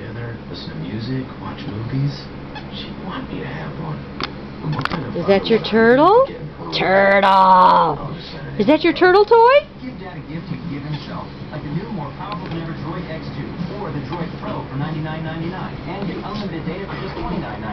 together, listen to music, watch movies. She'd want me to have one. And what kind of Is that your turtle? Turtle! Is that your turtle toy? Give Dad a gift he can give himself, like the new, more powerful than ever Droid X2, or the Droid Pro for $99.99, and get unlimited data for just $29.99.